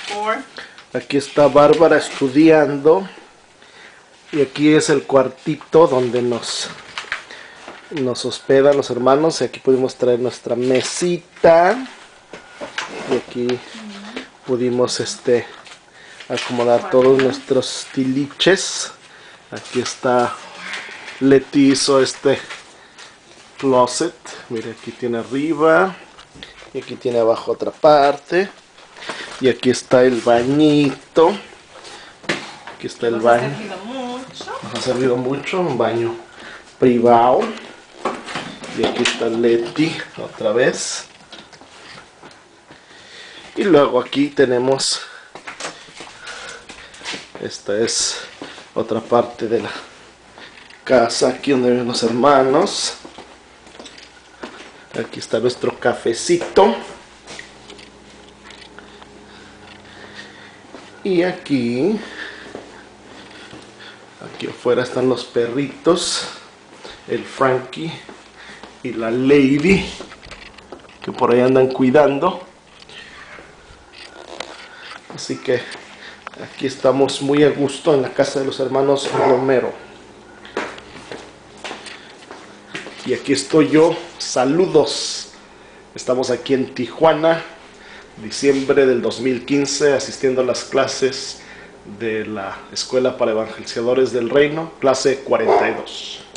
Aquí está Bárbara estudiando. Y aquí es el cuartito donde nos hospedan los hermanos. Y aquí pudimos traer nuestra mesita. Y aquí pudimos acomodar todos nuestros tiliches. Aquí está Leti hizo closet. Mire, aquí tiene arriba. Y aquí tiene abajo otra parte. Y aquí está el bañito. Aquí está el baño. Nos ha servido mucho, un baño privado. Y aquí está Leti otra vez. Y luego aquí tenemos, esta es otra parte de la casa, aquí donde viven los hermanos. Aquí está nuestro cafecito. Y aquí afuera están los perritos, el Frankie y la Lady, que por ahí andan cuidando. Así que aquí estamos muy a gusto en la casa de los hermanos Romero. Y aquí estoy yo, saludos. Estamos aquí en Tijuana, diciembre del 2015, asistiendo a las clases de la Escuela para Evangelizadores del Reino, clase 42.